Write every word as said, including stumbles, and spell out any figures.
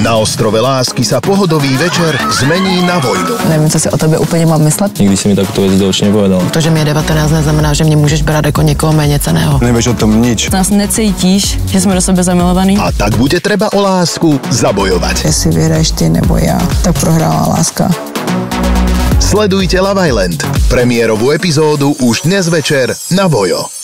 Na ostrove lásky sa pohodový večer zmení na vojnu. Nevím, co si o tobě úplně mám myslet. Nikdy si mi takto věc do očí nepovedal. To, že mi je devatenáct, neznamená, že mě můžeš brát jako někoho méně cenného. Nevieš o tom nič. Nás necítíš, že jsme do sebe zamilovaní? A tak bude treba o lásku zabojovať. Jestli vyhraješ ty nebo já, tak prohrála láska. Sledujte Love Island. Premiérovú epizódu už dnes večer na Vojo.